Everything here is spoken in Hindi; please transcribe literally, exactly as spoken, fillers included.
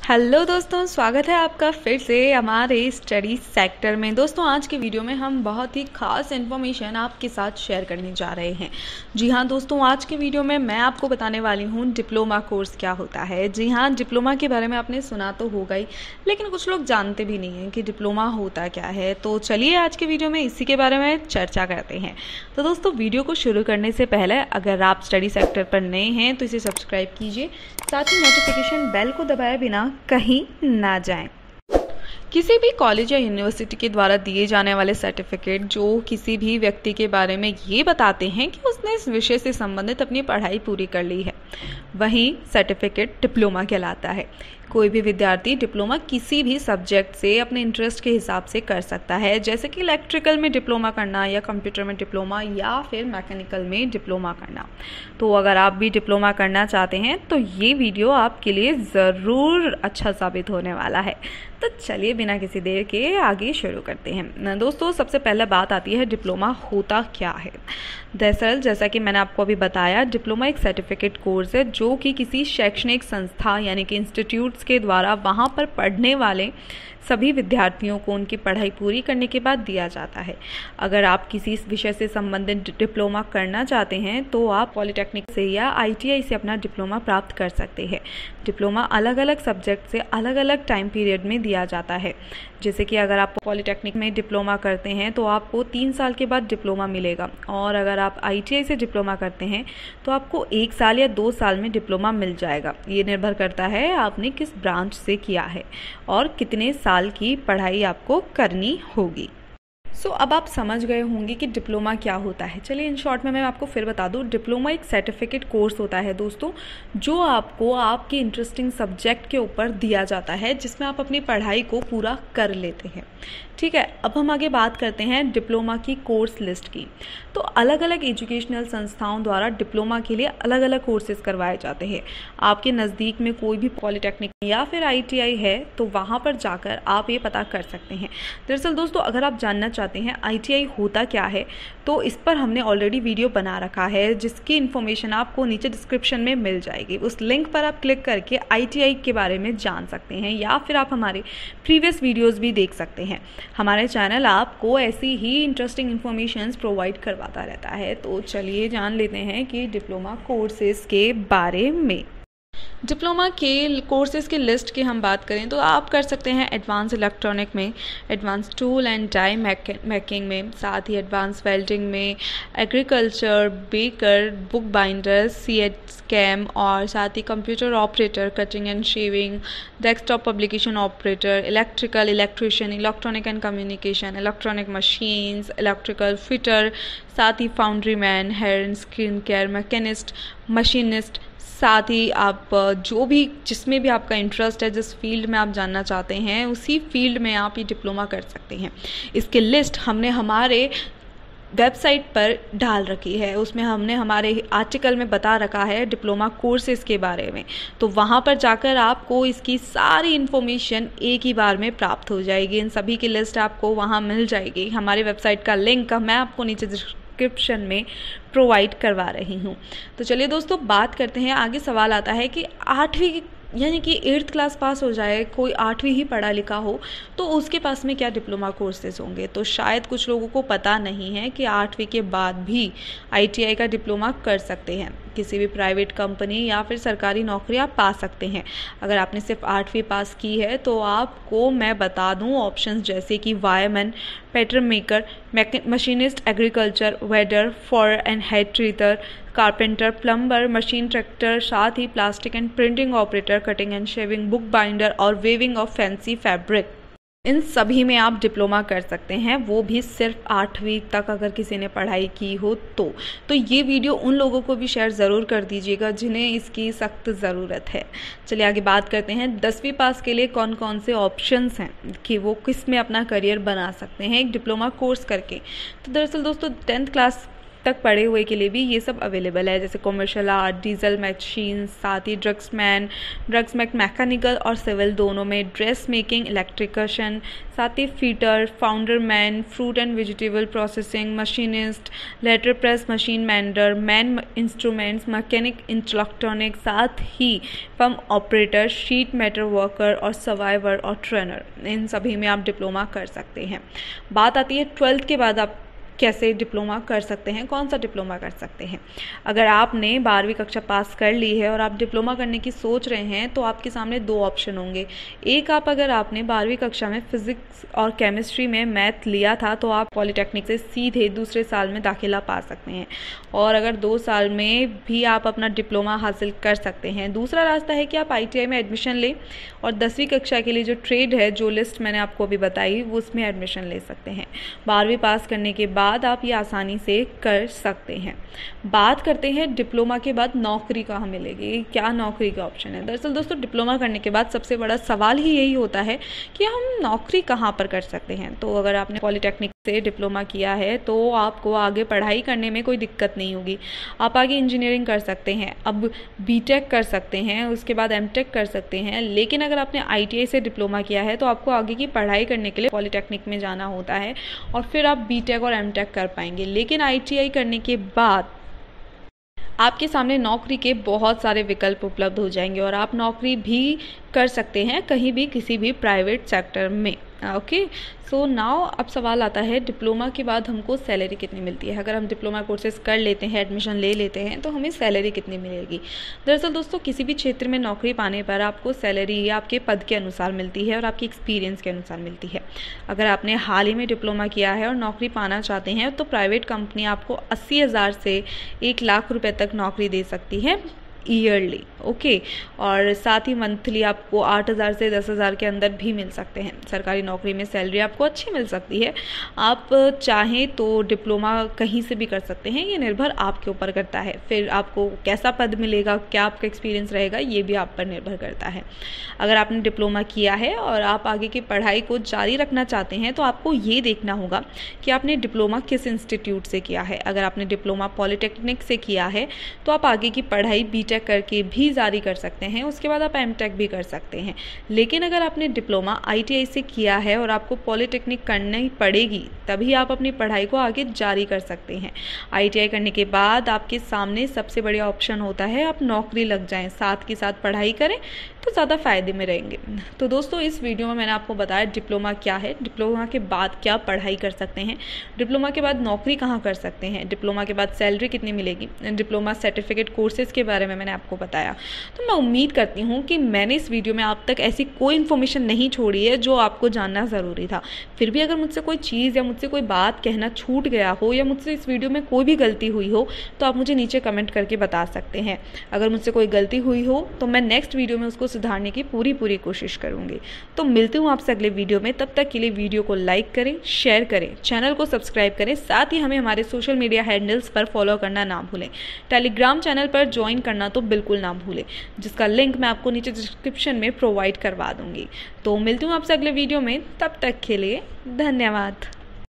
हेलो दोस्तों, स्वागत है आपका फिर से हमारे स्टडी सेक्टर में। दोस्तों आज की वीडियो में हम बहुत ही खास इन्फॉर्मेशन आपके साथ शेयर करने जा रहे हैं। जी हाँ दोस्तों, आज की वीडियो में मैं आपको बताने वाली हूँ डिप्लोमा कोर्स क्या होता है। जी हाँ, डिप्लोमा के बारे में आपने सुना तो होगा ही, लेकिन कुछ लोग जानते भी नहीं हैं कि डिप्लोमा होता क्या है। तो चलिए आज की वीडियो में इसी के बारे में चर्चा करते हैं। तो दोस्तों वीडियो को शुरू करने से पहले अगर आप स्टडी सेक्टर पर नए हैं तो इसे सब्सक्राइब कीजिए, साथ ही नोटिफिकेशन बेल को दबाए बिना कहीं ना जाएं। किसी भी कॉलेज या यूनिवर्सिटी के द्वारा दिए जाने वाले सर्टिफिकेट जो किसी भी व्यक्ति के बारे में ये बताते हैं कि उसने इस विषय से संबंधित अपनी पढ़ाई पूरी कर ली है, वही सर्टिफिकेट डिप्लोमा कहलाता है। कोई भी विद्यार्थी डिप्लोमा किसी भी सब्जेक्ट से अपने इंटरेस्ट के हिसाब से कर सकता है, जैसे कि इलेक्ट्रिकल में डिप्लोमा करना या कंप्यूटर में डिप्लोमा या फिर मैकेनिकल में डिप्लोमा करना। तो अगर आप भी डिप्लोमा करना चाहते हैं तो ये वीडियो आपके लिए ज़रूर अच्छा साबित होने वाला है। तो चलिए बिना किसी देर के आगे शुरू करते हैं। दोस्तों सबसे पहले बात आती है डिप्लोमा होता क्या है। दरअसल जैसा कि मैंने आपको अभी बताया, डिप्लोमा एक सर्टिफिकेट कोर्स है जो कि किसी शैक्षणिक संस्था यानी कि इंस्टीट्यूट्स के द्वारा वहाँ पर पढ़ने वाले सभी विद्यार्थियों को उनकी पढ़ाई पूरी करने के बाद दिया जाता है। अगर आप किसी विषय से संबंधित डिप्लोमा करना चाहते हैं तो आप पॉलिटेक्निक से या आईटीआई से अपना डिप्लोमा प्राप्त कर सकते हैं। डिप्लोमा अलग अलग सब्जेक्ट से अलग अलग टाइम पीरियड में दिया जाता है। जैसे कि अगर आप पॉलिटेक्निक में डिप्लोमा करते हैं तो आपको तीन साल के बाद डिप्लोमा मिलेगा, और अगर आप आईटीआई से डिप्लोमा करते हैं तो आपको एक साल या दो साल में डिप्लोमा मिल जाएगा। ये निर्भर करता है आपने किस ब्रांच से किया है और कितने साल की पढ़ाई आपको करनी होगी। सो so, अब आप समझ गए होंगे कि डिप्लोमा क्या होता है। चलिए इन शॉर्ट में मैं आपको फिर बता दूं। डिप्लोमा एक सर्टिफिकेट कोर्स होता है दोस्तों, जो आपको आपके इंटरेस्टिंग सब्जेक्ट के ऊपर दिया जाता है, जिसमें आप अपनी पढ़ाई को पूरा कर लेते हैं। ठीक है, अब हम आगे बात करते हैं डिप्लोमा की कोर्स लिस्ट की। तो अलग अलग एजुकेशनल संस्थाओं द्वारा डिप्लोमा के लिए अलग अलग कोर्सेज करवाए जाते हैं। आपके नज़दीक में कोई भी पॉलिटेक्निक या फिर आईटीआई है तो वहाँ पर जाकर आप ये पता कर सकते हैं। दरअसल दोस्तों अगर आप जानना चाहते हैं आईटीआई होता क्या है तो इस पर हमने ऑलरेडी वीडियो बना रखा है, जिसकी इन्फॉर्मेशन आपको नीचे डिस्क्रिप्शन में मिल जाएगी। उस लिंक पर आप क्लिक करके आईटीआई के बारे में जान सकते हैं, या फिर आप हमारे प्रीवियस वीडियोज़ भी देख सकते हैं। हमारे चैनल आपको ऐसी ही इंटरेस्टिंग इन्फॉर्मेशंस प्रोवाइड करवाता रहता है। तो चलिए जान लेते हैं कि डिप्लोमा कोर्सेज के बारे में। डिप्लोमा के कोर्सेज़ की लिस्ट की हम बात करें तो आप कर सकते हैं एडवांस इलेक्ट्रॉनिक में, advance tool and die making में, साथ ही एडवांस वेल्डिंग में, agriculture, baker, book binder, C H cam, और साथ ही computer operator, cutting and shaving, desktop publication operator, electrical, electrician, electronic and communication, electronic machines, electrical fitter, साथ ही foundry man, hair and skin care mechanist, machinist, साथ ही आप जो भी जिसमें भी आपका इंटरेस्ट है, जिस फील्ड में आप जानना चाहते हैं उसी फील्ड में आप ये डिप्लोमा कर सकते हैं। इसकी लिस्ट हमने हमारे वेबसाइट पर डाल रखी है, उसमें हमने हमारे आर्टिकल में बता रखा है डिप्लोमा कोर्सेज़ के बारे में। तो वहाँ पर जाकर आपको इसकी सारी इन्फॉर्मेशन एक ही बार में प्राप्त हो जाएगी। इन सभी की लिस्ट आपको वहाँ मिल जाएगी। हमारी वेबसाइट का लिंक मैं आपको नीचे डिस्क्रिप्शन में प्रोवाइड करवा रही हूँ। तो चलिए दोस्तों बात करते हैं आगे। सवाल आता है कि आठवीं यानी कि एट्थ क्लास पास हो जाए, कोई आठवीं ही पढ़ा लिखा हो, तो उसके पास में क्या डिप्लोमा कोर्सेज होंगे। तो शायद कुछ लोगों को पता नहीं है कि आठवीं के बाद भी आईटीआई का डिप्लोमा कर सकते हैं, किसी भी प्राइवेट कंपनी या फिर सरकारी नौकरी आप पा सकते हैं। अगर आपने सिर्फ आठवीं पास की है तो आपको मैं बता दूं ऑप्शंस जैसे कि wireman, pattern maker, machinist, agriculture, welder, forger and heat treater, carpenter, plumber, machine tractor, साथ ही plastic and printing operator, cutting and shaving, book binder और वेविंग ऑफ फैंसी फैब्रिक। इन सभी में आप डिप्लोमा कर सकते हैं, वो भी सिर्फ आठवीं तक अगर किसी ने पढ़ाई की हो तो तो ये वीडियो उन लोगों को भी शेयर ज़रूर कर दीजिएगा जिन्हें इसकी सख्त ज़रूरत है। चलिए आगे बात करते हैं दसवीं पास के लिए कौन कौन से ऑप्शंस हैं कि वो किस में अपना करियर बना सकते हैं एक डिप्लोमा कोर्स करके। तो दरअसल दोस्तों टेंथ क्लास तक पढ़े हुए के लिए भी ये सब अवेलेबल है, जैसे कॉमर्शियल आर्ट, डीजल मशीन, साथ ही ड्रग्समैन, ड्रग्स मैकेनिकल और सिविल दोनों में, ड्रेस मेकिंग, इलेक्ट्रिशियन, साथ ही fitter, foundry man, fruit and vegetable processing, machinist, letter press machine minder, man instruments, mechanic, electronic, साथ ही pump operator, sheet metal worker और सर्वाइवर और ट्रेनर, इन सभी में आप डिप्लोमा कर सकते हैं। बात आती है ट्वेल्थ के बाद आप कैसे डिप्लोमा कर सकते हैं, कौन सा डिप्लोमा कर सकते हैं। अगर आपने बारहवीं कक्षा पास कर ली है और आप डिप्लोमा करने की सोच रहे हैं तो आपके सामने दो ऑप्शन होंगे। एक, आप अगर आपने बारहवीं कक्षा में फिजिक्स और केमिस्ट्री में मैथ लिया था तो आप पॉलिटेक्निक से सीधे दूसरे साल में दाखिला पा सकते हैं, और अगर दो साल में भी आप अपना डिप्लोमा हासिल कर सकते हैं। दूसरा रास्ता है कि आप आई टी आई में एडमिशन लें और दसवीं कक्षा के लिए जो ट्रेड है, जो लिस्ट मैंने आपको अभी बताई, वो उसमें एडमिशन ले सकते हैं। बारहवीं पास करने के बाद आप ये आसानी से कर सकते हैं। बात करते हैं डिप्लोमा के बाद नौकरी कहाँ मिलेगी, क्या नौकरी का ऑप्शन है। दरअसल दोस्तों, डिप्लोमा करने के बाद सबसे बड़ा सवाल ही यही होता है कि हम नौकरी कहाँ पर कर सकते हैं। तो अगर आपने पॉलिटेक्निक से डिप्लोमा किया है तो आपको आगे पढ़ाई करने में कोई दिक्कत नहीं होगी। आप आगे इंजीनियरिंग कर सकते हैं, अब बीटेक कर सकते हैं, उसके बाद एमटेक कर सकते हैं। लेकिन अगर आपने आईटीआई से डिप्लोमा किया है तो आपको आगे की पढ़ाई करने के लिए पॉलिटेक्निक में जाना होता है और फिर आप बीटेक और एमटेक कर पाएंगे। लेकिन आईटीआई करने के बाद आपके सामने नौकरी के बहुत सारे विकल्प उपलब्ध हो जाएंगे और आप नौकरी भी कर सकते हैं कहीं भी, किसी भी प्राइवेट सेक्टर में। ओके, सो नाउ अब सवाल आता है डिप्लोमा के बाद हमको सैलरी कितनी मिलती है। अगर हम डिप्लोमा कोर्सेज कर लेते हैं, एडमिशन ले लेते हैं, तो हमें सैलरी कितनी मिलेगी। दरअसल दोस्तों, किसी भी क्षेत्र में नौकरी पाने पर आपको सैलरी आपके पद के अनुसार मिलती है और आपके एक्सपीरियंस के अनुसार मिलती है। अगर आपने हाल ही में डिप्लोमा किया है और नौकरी पाना चाहते हैं तो प्राइवेट कंपनी आपको अस्सी हज़ार से एक लाख रुपये तक नौकरी दे सकती है ईयरली। ओके, और साथ ही मंथली आपको आठ हज़ार से दस हज़ार के अंदर भी मिल सकते हैं। सरकारी नौकरी में सैलरी आपको अच्छी मिल सकती है। आप चाहें तो डिप्लोमा कहीं से भी कर सकते हैं, ये निर्भर आपके ऊपर करता है। फिर आपको कैसा पद मिलेगा, क्या आपका एक्सपीरियंस रहेगा, ये भी आप पर निर्भर करता है। अगर आपने डिप्लोमा किया है और आप आगे की पढ़ाई को जारी रखना चाहते हैं तो आपको ये देखना होगा कि आपने डिप्लोमा किस इंस्टीट्यूट से किया है। अगर आपने डिप्लोमा पॉलिटेक्निक से किया है तो आप आगे की पढ़ाई बी टेक करके भी जारी कर सकते हैं, उसके बाद आप एमटेक भी कर सकते हैं। लेकिन अगर आपने डिप्लोमा आईटीआई से किया है और आपको पॉलिटेक्निक करनी पड़ेगी, तभी आप अपनी पढ़ाई को आगे जारी कर सकते हैं। आईटीआई करने के बाद आपके सामने सबसे बढ़िया ऑप्शन होता है आप नौकरी लग जाएं, साथ के साथ पढ़ाई करें तो ज़्यादा फायदे में रहेंगे। तो दोस्तों, इस वीडियो में मैंने आपको बताया डिप्लोमा क्या है, डिप्लोमा के बाद क्या पढ़ाई कर सकते हैं, डिप्लोमा के बाद नौकरी कहाँ कर सकते हैं, डिप्लोमा के बाद सैलरी कितनी मिलेगी, डिप्लोमा सर्टिफिकेट कोर्सेज के बारे में मैंने आपको बताया। तो मैं उम्मीद करती हूँ कि मैंने इस वीडियो में आप तक ऐसी कोई इन्फॉर्मेशन नहीं छोड़ी है जो आपको जानना ज़रूरी था। फिर भी अगर मुझसे कोई चीज़ या मुझसे कोई बात कहना छूट गया हो या मुझसे इस वीडियो में कोई भी गलती हुई हो तो आप मुझे नीचे कमेंट करके बता सकते हैं। अगर मुझसे कोई गलती हुई हो तो मैं नेक्स्ट वीडियो में उसको सुधारने की पूरी पूरी कोशिश करूँगी। तो मिलती हूँ आपसे अगले वीडियो में, तब तक के लिए वीडियो को लाइक करें, शेयर करें, चैनल को सब्सक्राइब करें, साथ ही हमें हमारे सोशल मीडिया हैंडल्स पर फॉलो करना ना भूलें। टेलीग्राम चैनल पर ज्वाइन करना तो बिल्कुल ना भूलें, जिसका लिंक मैं आपको नीचे डिस्क्रिप्शन में प्रोवाइड करवा दूंगी। तो मिलती हूँ आपसे अगले वीडियो में, तब तक के लिए धन्यवाद।